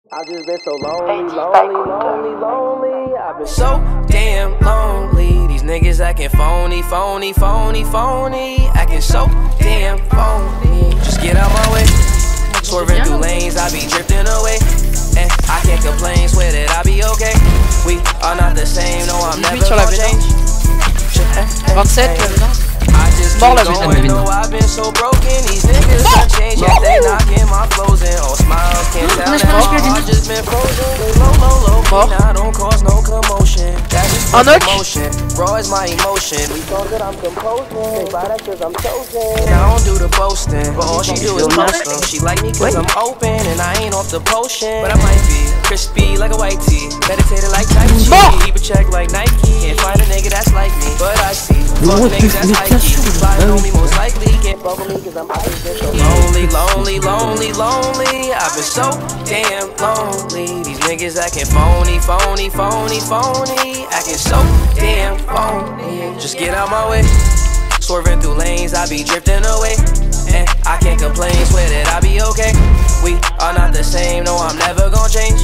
I've just been so lonely. I've been so damn lonely. These niggas acting phony. Acting so damn phony. Just get out my way. Swerving through lanes, I be drifting away. And I can't complain, swear that I be okay. We are not the same, no, I'm never gonna change. 27, I just keep going, no, I've been so broken. These niggas don't change, yet they knocking my flows in. All smiles, can't tell that I just been frozen. Low, I don't cause no commotion. That's just emotion, raw is my emotion. We thought that I'm composing, say by that cause I'm chosen. I don't do the boasting, but all she do is post them. She like me cause I'm open and I ain't off the potion. But I might be crispy like a white tee, meditated like Tai Chi, keep a check like Nike. Can't find a nigga that's like me, but I see fuck niggas that's like me. Sliding on me most likely, can't fuck with me cause I'm always been so lonely. I've been so damn lonely. These niggas acting phony. Acting so damn phony. Just get out my way. Swerving through lanes, I be drifting away. And I can't complain, swear that I be okay. We are not the same, no, I'm never gonna change.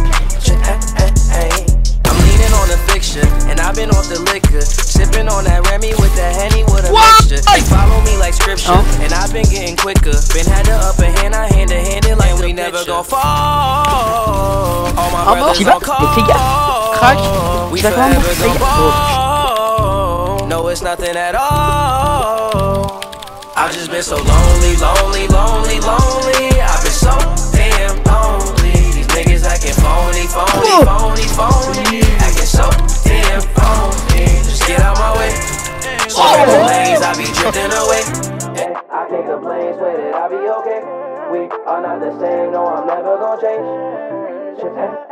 I'm leaning on the fiction, and I've been off the liquor. Sipping on that Remy with the Henny with a mixture. They follow me like scripture, and I've been getting quicker. Been had the upper hand, I hand to hand it like we never gon' fall. All my brothers gon' call. We forever gon' ball. No, it's nothing at all. I've just been so lonely. I've been so damn lonely. These niggas acting phony. Acting so damn phony. Just get out my way. Swerving lanes, I be drifting away. And I can't complain, swear that I be okay. We are not the same, no, I'm never gonna change.